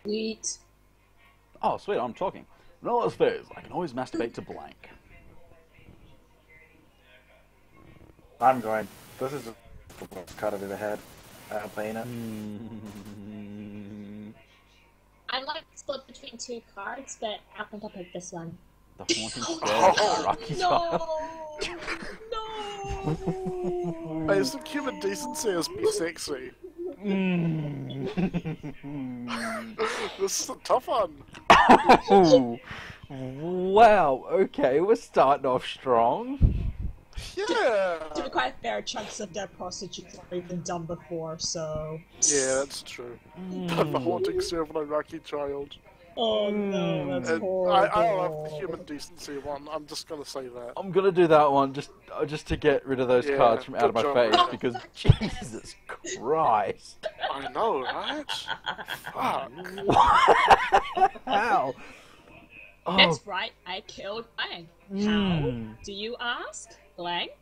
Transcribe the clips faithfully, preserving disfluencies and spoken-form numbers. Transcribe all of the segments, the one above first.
Sweet. Oh, sweet, I'm talking. In all those phase, I can always masturbate to blank. I'm going. This is the worst card I've ever had. I'm playing it. Mm, I like split between two cards, but I'm gonna pick this one. the haunting spirit of Rocky Child. No! No! Hey, is the human decency as be sexy? Mm. This is a tough one. Oh, wow, okay, we're starting off strong. Yeah. To be quite fair, chunks of dead prostitutes have been done before, so... Yeah, that's true. But the haunting spirit of an Iraqi child. Oh no, that's And horrible. I, I love the human decency one. I'm just gonna say that. I'm gonna do that one just uh, just to get rid of those Yeah, cards from out of my good face job. because Jesus Christ! I know, right? Fuck. How? Oh, That's right, I killed Blank. How? mm. Do you ask? Blank?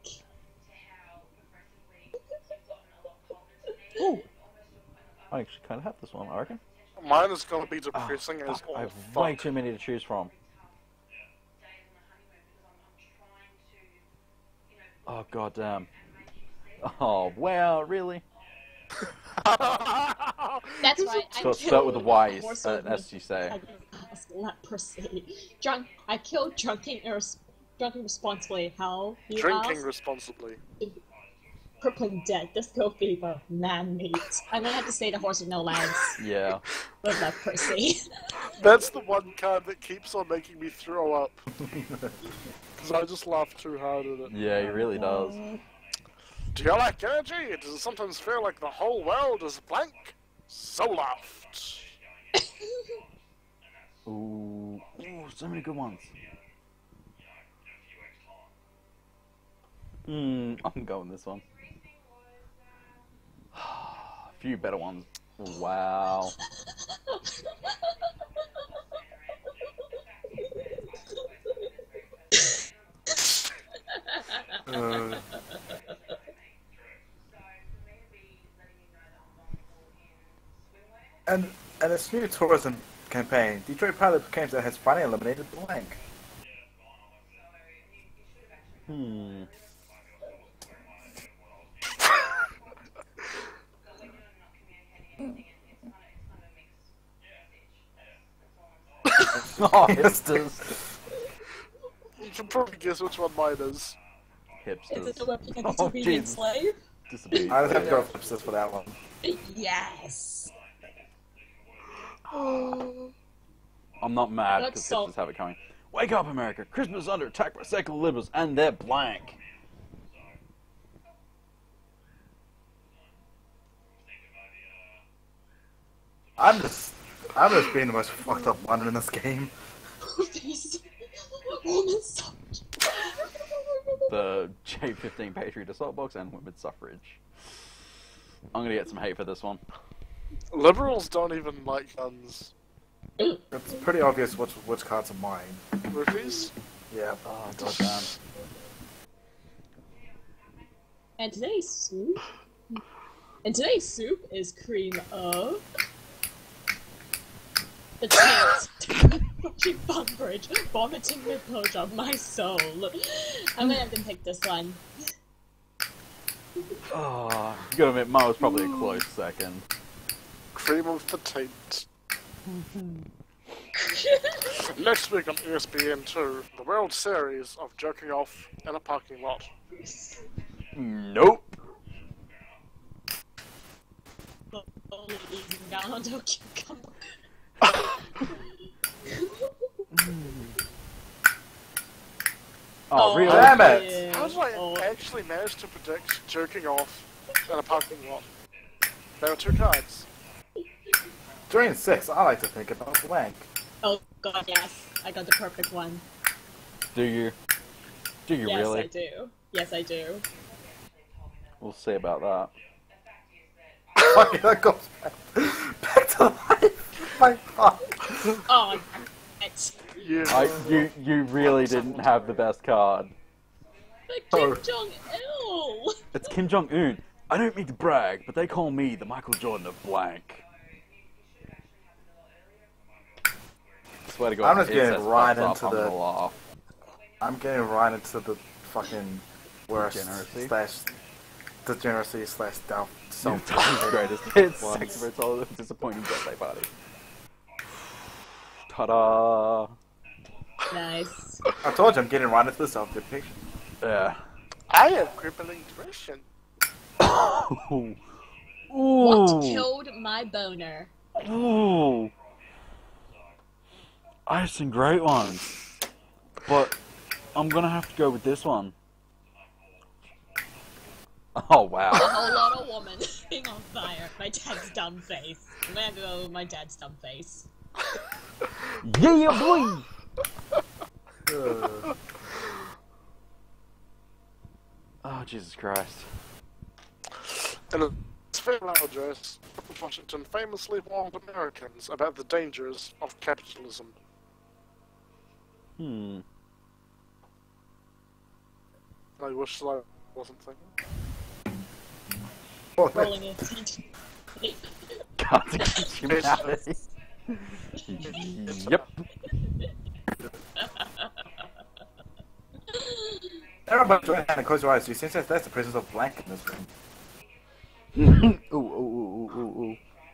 Ooh. I actually kind of have this one, I reckon. Mine is gonna be Oh, depressing as fuck, all I have fuck. way too many to choose from. Oh god damn. Oh wow, really? That's right, I So killed start with the Y's, horse uh, with as you say. I ask leprosy. Drunk. I killed drunken, irres- drunken responsibly. How? You Drinking ask? responsibly. Crippling dead. Disco fever. Man meat. I'm gonna have to say the horse with no legs. Yeah. With leprosy. That's the one card that keeps on making me throw up. Because I just laugh too hard at it. Yeah, he really does. Do you like energy? Does it sometimes feel like the whole world is blank? So laughed. Ooh, ooh, so many good ones. Hmm, I'm going this one. A few better ones. Wow. Uh, and and its new tourism campaign, Detroit Pilot claims that has finally eliminated blank. Hmm. Oh, hipsters. You can probably guess which one mine is. Is Hipsters. it the weapon of Oh, disobedient Jesus. slave? Disobedient. I just have to go with Flipsters for that one. Yes! I'm not mad Let's because solve- hipsters have it coming. Wake up, America! Christmas is under attack by secular liberals, and they're blank. I'm just, I'm just being the most fucked up one in this game. These woman suffrage. The J fifteen Patriot Assault Box and women's suffrage. I'm gonna get some hate for this one. Liberals don't even like guns. It's pretty obvious which which cards are mine. Roofies? Yeah. Oh god damn. And today's soup. And today's soup is cream of the chance pushing bridge, vomiting the purge of my soul. I'm gonna have to pick this one. Oh, you gotta admit, mine was probably a close second. Cream of the taint. Next week on E S P N two, the World Series of jerking off in a parking lot. Nope. Only easing down onto a cucumber. Oh, really? Damn it! How did I Oh. actually manage to predict jerking off in a parking lot? There were two cards. Three and six, I like to think about blank. Oh god, yes. I got the perfect one. Do you? Do you Yes, really? I do. Yes, I do. We'll see about that. Fuck, that goes back, back to life. My fuck. Oh, it's Yeah. I, you, you really didn't have the best card. the Kim Oh. Jong-il! It's Kim Jong Un. I don't mean to brag, but they call me the Michael Jordan of blank. swear to God, I'm just it getting says right thumbs into up, I'm the- gonna laugh. I'm getting right into the fucking worst Degeneracy. slash degeneracy slash self self Self greatest hits. ones. Sex for all disappointing birthday party. Ta-da! Nice. I told you I'm getting right into the self depiction. Yeah. I have crippling depression. Ooh. What killed my boner? Ooh. I have some great ones, but I'm gonna have to go with this one. Oh wow. A whole lot of woman being on fire. My dad's dumb face. I'm gonna go with my dad's dumb face. Yeah, boy. Uh, Oh Jesus Christ. In a farewell address, Washington famously warned Americans about the dangers of capitalism. Hmm. I wish I wasn't thinking. oh, Rolling it. Can't against humanity. Yep. Everybody join hand and close your eyes. You sense that that's the presence of blank in this room. Ooh, ooh, ooh, ooh, ooh,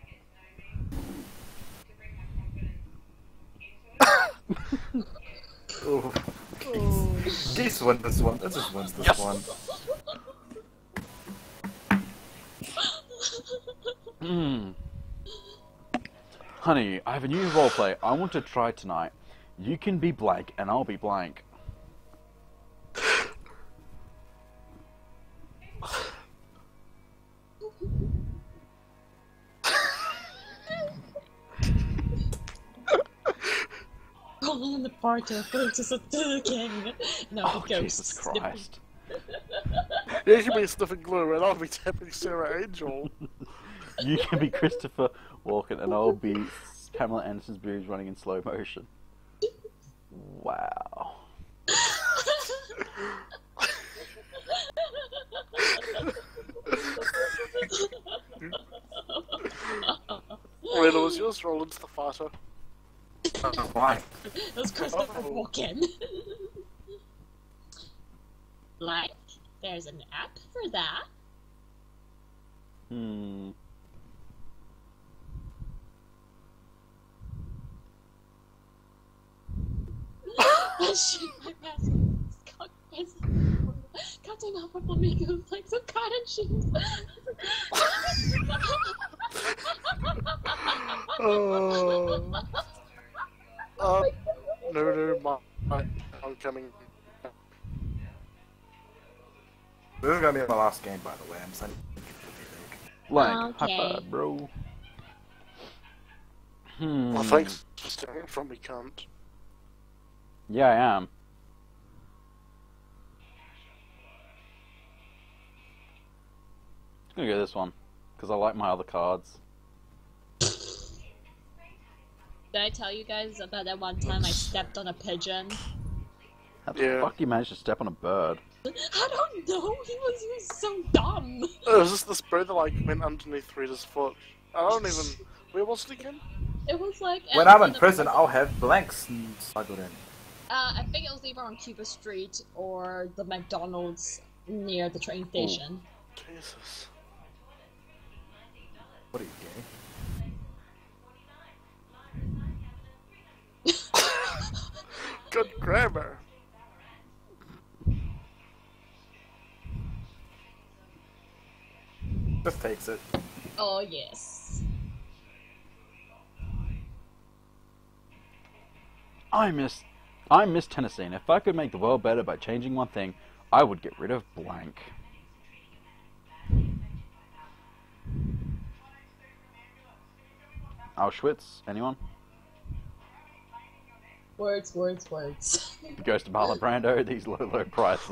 ooh. Ooh. Geese. Geese win this one. This just wins this Yes. one. Hmm. Honey, I have a new roleplay I want to try tonight. You can be blank and I'll be blank. Rolling in the party, going to the king. No, Oh, the ghost. Jesus Christ. You can be sniffing glue and I'll be tapping Sarah Angel. You can be Christopher Walken and I'll be Pamela Anderson's boobs running in slow motion. Wow. Wait, it was yours roll into the fighter. Why? It was Christopher Oh. Walken. Like, there's an app for that. Hmm. Shoot my mask. God, cutting off a flamingo like some cotton shoes. Oh. Uh, no, no, my, my, I'm coming. This is gonna be my last game, by the way. I'm sending. Blank. Okay. High five, bro. Hmm. Well, thanks for stealing from me, cunt. Yeah, I am. I'm gonna go this one because I like my other cards. Did I tell you guys about that one time I stepped on a pigeon? How the Yeah. fuck you managed to step on a bird? I don't know. He was, he was so dumb. Oh, it was just this bird that like went underneath Rita's foot. I don't even. Where was it again? It was like When out I'm in the- prison, I'll have blanks smuggled in. Uh, I think it was either on Cuba Street or the McDonald's near the train station. Jesus. What are you, gay? Good grammar. Just takes it. Oh yes. I miss, I miss Tennessee, and if I could make the world better by changing one thing, I would get rid of blank. Auschwitz, anyone? Words, words, words. Ghost of Marlon Brando, these low, low prices.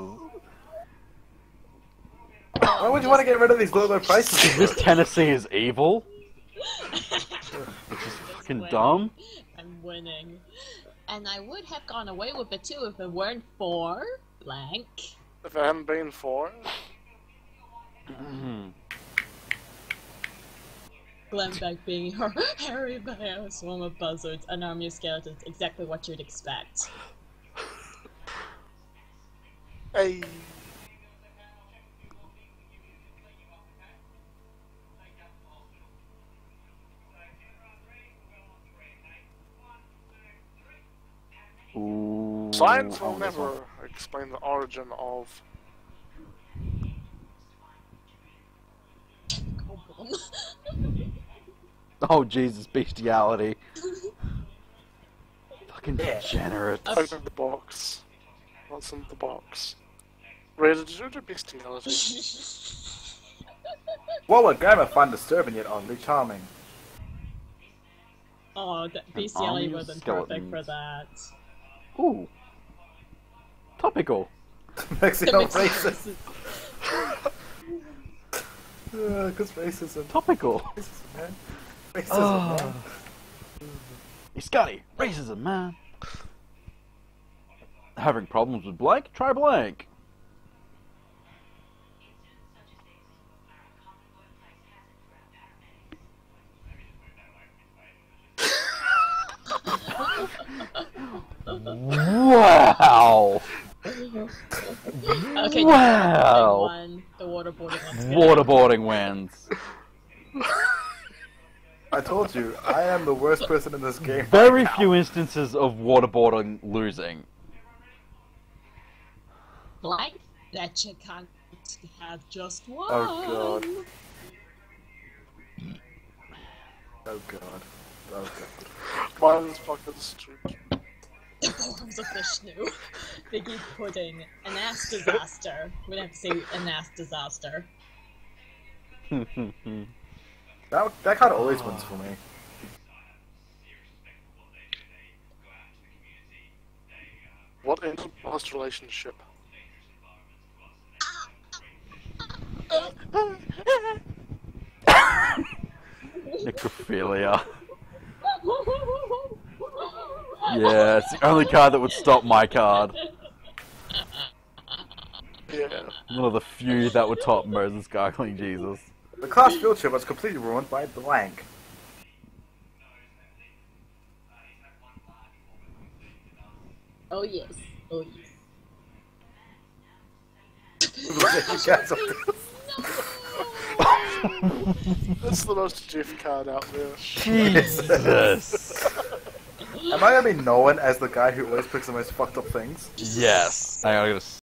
Why would you want to get rid of these low, low prices? This Tennessee is evil? Which is fucking Winning. dumb. I'm winning. And I would have gone away with it too if it weren't for blank. If it hadn't been for. Mhm. Glenn Beck being her harried by a swarm of buzzards, an army of skeletons, exactly what you'd expect. Hey. Ooh, Science I will want this one. never explain the origin of. Oh Jesus, bestiality. Fucking Yeah. degenerate. Open the box. What's in the box? Rated due to bestiality. What would Grandma find disturbing yet oddly charming? Oh, that An bestiality army of wasn't perfect for skeletons. that. Ooh. Topical. Makes you That not makes racist. sense. Because racism. Topical. Racism, man. Racism, Oh. man. Hey Scotty, racism, man. Having problems with blank? Try blank. Wow! Okay, Wow. one, the waterboarding one's good. Waterboarding wins. I told you, I am the worst person in this game. Very right now. few instances of waterboarding losing. Blank? That you can't have just one. Oh god. Oh god. Oh god. Mine is fucking stupid. The forms of Vishnu. Biggie pudding. An ass disaster. We'd have to say an ass disaster. That, that card always wins for me. What ended past relationship? Necrophilia. Yeah, it's the only card that would stop my card. Yeah. One of the few that would top Moses Gargling Jesus. The class field trip was completely ruined by blank. Oh yes. Oh yes. You guys are- That's the most Jeff card out there. Jesus. Am I gonna be known as the guy who always picks the most fucked up things? Yes. Hang on, I gotta